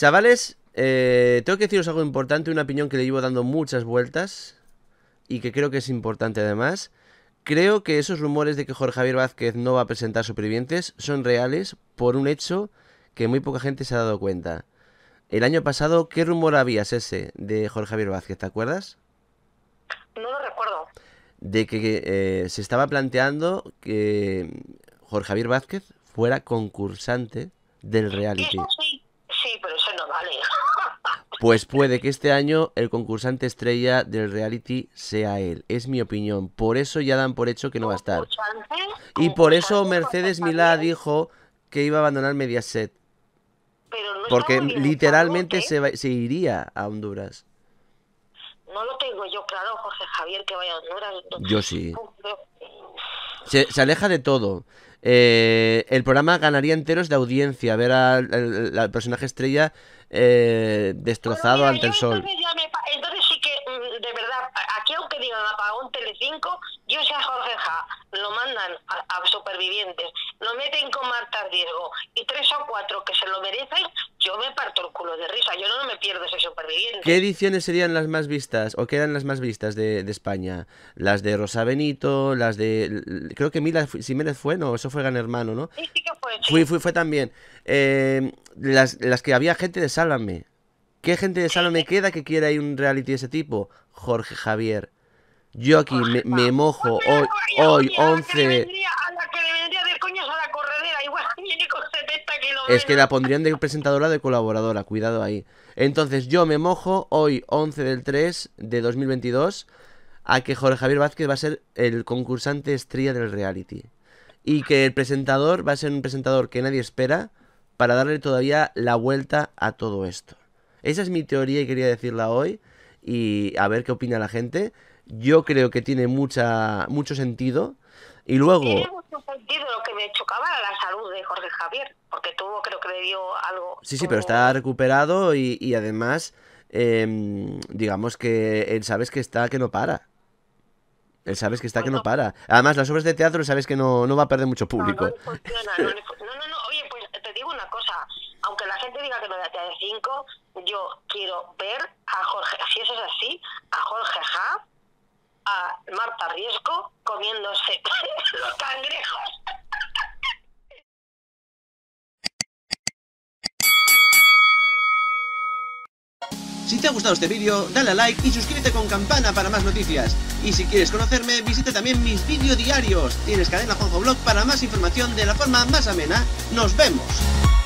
Chavales, tengo que deciros algo importante, una opinión que le llevo dando muchas vueltas y que creo que es importante además. Creo que esos rumores de que Jorge Javier Vázquez no va a presentar Supervivientes son reales por un hecho que muy poca gente se ha dado cuenta. El año pasado, ¿qué rumor habías ese de Jorge Javier Vázquez? ¿Te acuerdas? No lo recuerdo. De que se estaba planteando que Jorge Javier Vázquez fuera concursante del reality. Eso sí, sí, pero eso no vale. Pues puede que este año el concursante estrella del reality sea él. Es mi opinión. Por eso ya dan por hecho que no va a estar. Concursante, Y por eso concursante, Jorge Mercedes Milá Javier, dijo que iba a abandonar Mediaset. pero no está Porque muy bien esta literalmente noche. se iría a Honduras. No lo tengo yo claro, Jorge Javier, que vaya a Honduras. Yo sí. No. Se aleja de todo. El programa ganaría enteros de audiencia. Ver al personaje estrella Bueno, destrozado mira, ante yo el sol. entonces entonces sí que, de verdad, aquí aunque digan apagón Telecinco, yo sé a Jorge Ja, lo mandan a Supervivientes, lo meten con Marta Riesgo y 3 o 4 que se lo merecen, yo me parto el culo de risa, yo no me pierdo ese Superviviente. ¿Qué ediciones serían las más vistas? ¿O qué eran las más vistas de España? Las de Rosa Benito, las de... Creo que Mila Jiménez fue, no, eso fue Gran Hermano, ¿no? Sí, sí que fue, sí. Fue también. Las que había gente de Sálvame. ¿Qué gente de Sálvame queda que quiera ir a un reality de ese tipo? Jorge Javier. Yo aquí Jorge me Ja. mojo Pues mira, hoy oye, once. a la que le vendría de coñas a la corredera, igual viene con 70 kilos Es que la menos. pondrían de presentadora o de colaboradora, cuidado ahí. Entonces yo me mojo hoy 11 del 3 de 2022 a que Jorge Javier Vázquez va a ser el concursante estrella del reality. Y que el presentador va a ser un presentador que nadie espera para darle todavía la vuelta a todo esto. Esa es mi teoría y quería decirla hoy y a ver qué opina la gente. Yo creo que tiene mucho sentido. Y Tiene luego, mucho sentido, lo que me chocaba era la salud de Jorge Javier, porque creo que le dio algo, sí, pero está tuvo... recuperado y además, digamos que él sabes que está que no para. Él sabes que está que Pues no no, para. Además, las obras de teatro sabes que no va a perder mucho no público. le funciona, no, oye, pues te digo una cosa, aunque la gente diga que no da TV5, yo quiero ver a Jorge, si eso es así, a Jorge Ja, a Marta Riesco comiéndose los cangrejos. Si te ha gustado este vídeo, dale a like y suscríbete con campana para más noticias. Y si quieres conocerme, visita también mis vídeos diarios. Tienes Cadena Juanjo Blog para más información de la forma más amena. ¡Nos vemos!